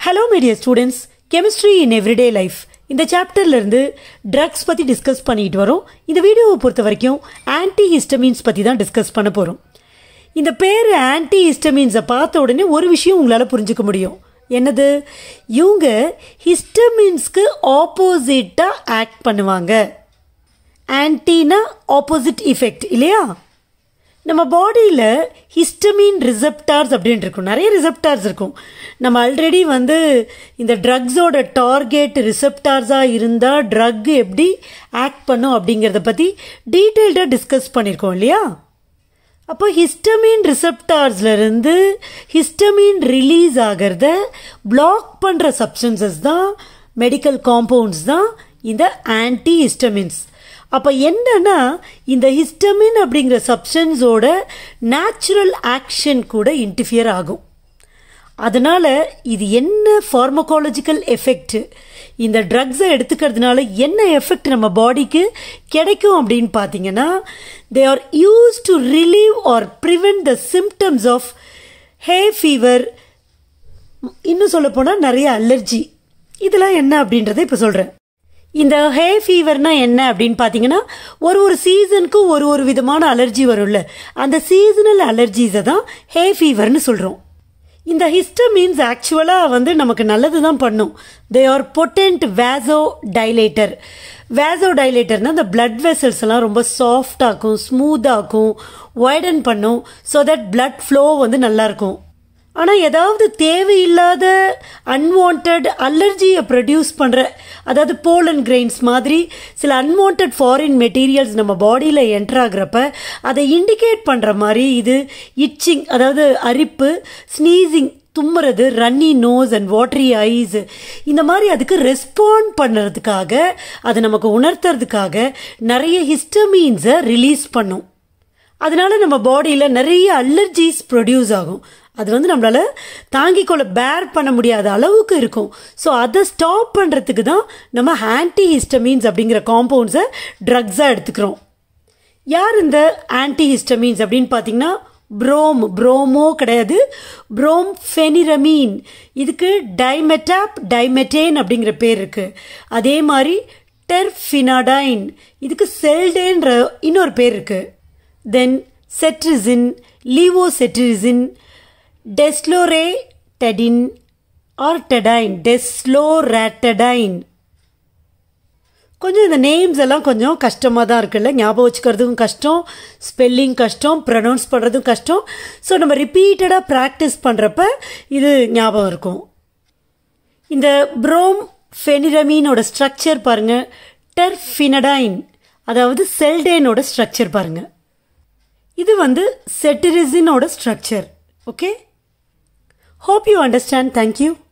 Hello my dear students, chemistry in everyday life. இந்த சாப்டர்ல இருந்து ட்ரக்ஸ் பத்தி டிஸ்கஸ் பண்ணிட்டு வரோம். இந்த வீடியோவை பொறுத்த வரைக்கும் ஆன்டிஹிஸ்டமின்ஸ் பத்தி தான் டிஸ்கஸ் பண்ண போறோம். இந்த பேர் ஆன்டிஹிஸ்டமின்ஸை பார்த்த உடனே ஒரு விஷயம் உங்களால புரிஞ்சுக்க முடியும். என்னது? இவங்க ஹிஸ்டமின்ஸ்க்கு ஆப்போசிட்டா ஆக்ட் பண்ணுவாங்க. ஆன்டினா ஆப்போசிட் எஃபெக்ட் இல்லையா? நம்ம பாடியில் ஹிஸ்டமின் ரிசெப்டார்ஸ் அப்படின்னு இருக்கும், நிறைய ரிசெப்டார்ஸ் இருக்கும். நம்ம ஆல்ரெடி இந்த ட்ரக்ஸோட டார்கெட் ரிசெப்டார்ஸாக இருந்தால் ட்ரக் எப்படி ஆக்ட் பண்ணும் அப்படிங்கிறத பற்றி டீட்டெயில்டாக டிஸ்கஸ் பண்ணியிருக்கோம் இல்லையா? அப்போ ஹிஸ்டமின் ரிசெப்டார்ஸ்லேருந்து ஹிஸ்டமின் ரிலீஸ் ஆகிறத பிளாக் பண்ணுற சப்ஸ்டன்சஸ் தான், மெடிக்கல் காம்பவுண்ட்ஸ் தான் இந்த ஆன்டிஹிஸ்டமின்ஸ். அப்போ என்னன்னா, இந்த ஹிஸ்டமின் அப்படிங்கிற சப்ஸ்டன்ஸோட நேச்சுரல் ஆக்ஷன் கூட இன்டர்ஃபியர் ஆகும். அதனால் இது என்ன ஃபார்மகாலஜிக்கல் எஃபெக்ட், இந்த ட்ரக்ஸை எடுத்துக்கிறதுனால என்ன எஃபெக்ட் நம்ம பாடிக்கு கிடைக்கும் அப்படின்னு பார்த்தீங்கன்னா, they are used to relieve or prevent the symptoms of hay fever. இன்னும் சொல்லப்போனால் நிறைய அலர்ஜி. இதெல்லாம் என்ன அப்படின்றத இப்போ சொல்கிறேன். இந்த ஹே ஃபீவர்னா என்ன அப்படின்னு பார்த்தீங்கன்னா, ஒரு சீசனுக்கு ஒரு விதமான அலர்ஜி வரும்ல, அந்த சீசனல் அலர்ஜிஸை தான் ஹே ஃபீவர்னு சொல்கிறோம். இந்த ஹிஸ்டமின்ஸ் ஆக்சுவலாக நமக்கு நல்லது தான் பண்ணும். They are potent vasodilator. வேசோ டைலேட்டர்னா இந்த பிளட் வெசல்ஸ் எல்லாம் ரொம்ப சாஃப்டாக்கும், ஸ்மூத்தாக்கும், வைடன் பண்ணும். ஸோ தட் பிளட் ஃப்ளோ நல்லாயிருக்கும். ஆனால் ஏதாவது தேவையில்லாத அன்வான்ட் அலர்ஜியை ப்ரொடியூஸ் பண்ணுற, அதாவது போலன் கிரெயின்ஸ் மாதிரி சில அன்வான்ட் ஃபாரின் மெட்டீரியல்ஸ் நம்ம பாடியில் என்டர் ஆகிறப்ப அதை இண்டிகேட் பண்ணுற மாதிரி இது இச்சிங், அதாவது அரிப்பு, ஸ்னீசிங், தும்முறது, runny nose and watery eyes, இந்த மாதிரி அதுக்கு ரெஸ்பாண்ட் பண்ணுறதுக்காக, அதை நமக்கு உணர்த்துறதுக்காக நிறைய ஹிஸ்டமீன்ஸை ரிலீஸ் பண்ணும். அதனால நம்ம பாடியில் நிறைய அலர்ஜிஸ் ப்ரொடியூஸ் ஆகும். அது நம்மளால தாங்கிக்கொள்ள பேர் பண்ண முடியாத அளவுக்கு இருக்கும். ஸோ அதை ஸ்டாப் பண்ணுறதுக்கு தான் நம்ம ஆன்டிஹிஸ்டமின்ஸ் அப்படிங்கிற காம்பவுண்ட்ஸை ட்ரக்ஸாக எடுத்துக்கிறோம். யார் இந்த ஆன்டிஹிஸ்டமின்ஸ் அப்படின்னு பார்த்தீங்கன்னா, ப்ரோமோ கிடையாது, ப்ரோம்ஃபெனிரமீன். இதுக்கு டைமெட்டேன் அப்படிங்கிற பேர் இருக்குது. அதே மாதிரி டெர்ஃபினாடைன், இதுக்கு செல்டேன்ற இன்னொரு பேர் இருக்குது. Then cetirizine, levocetirizine, desloratadine or டெடைன், டெஸ்லோரேட்டடைன். கொஞ்சம் இந்த நேம்ஸ் எல்லாம் கொஞ்சம் கஷ்டமாக தான் இருக்குல்ல, ஞாபகம் வச்சுக்கிறதுக்கும் கஷ்டம், ஸ்பெல்லிங் கஷ்டம், ப்ரொனவுன்ஸ் பண்ணுறதும் கஷ்டம். ஸோ நம்ம ரிப்பீட்டடாக ப்ராக்டிஸ் பண்ணுறப்ப இது ஞாபகம் இருக்கும். இந்த ப்ரோம்ஃபெனிரமீனோட ஸ்ட்ரக்சர் பாருங்கள், டெர்ஃபினடைன் அதாவது செல்டேனோட ஸ்ட்ரக்சர் பாருங்கள். இது செட்ரிசினோட structure. Okay, hope you understand. Thank you.